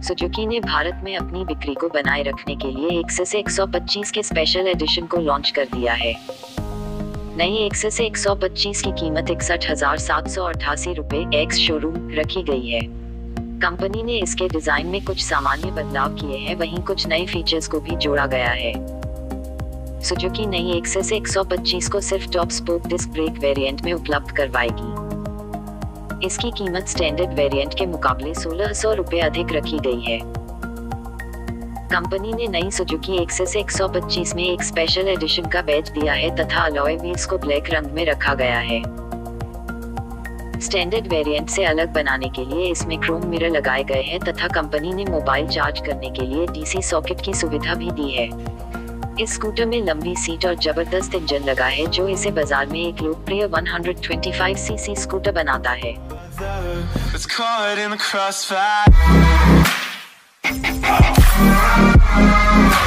Suzuki ने भारत में अपनी बिक्री को बनाए रखने के लिए एक्सेस 125 के स्पेशल एडिशन को लॉन्च कर दिया है। नई एक्सेस 125 की कीमत 61,788 रुपए एक्स शोरूम रखी गई है। कंपनी ने इसके डिजाइन में कुछ सामान्य बदलाव किए हैं, वहीं कुछ नए फीचर्स को भी जोड़ा गया है। सुजुकी नई एक्सेस 125 को सिर्फ top spoke disc brake variant में उपलब्ध करवाएगी। इसकी कीमत स्टैंडर्ड वेरिएंट के मुकाबले 1600 रुपए अधिक रखी गई है। कंपनी ने नई सुजुकी एक्सेस 125 में एक स्पेशल एडिशन का बैज दिया है तथा अलॉय व्हील्स को ब्लैक रंग में रखा गया है। स्टैंडर्ड वेरिएंट से अलग बनाने के लिए इसमें क्रोम मिरर लगाए गए हैं तथा कंपनी ने मोबाइल चार्ज करने के लिए डीसी सॉकेट की सुविधा भी दी है। इस स्कूटर में लंबी सीट और जबरदस्त इंजन लगा है, जो इसे बाजार में एक लोकप्रिय 125 सीसी स्कूटर बनाता है। It's caught in the crossfire.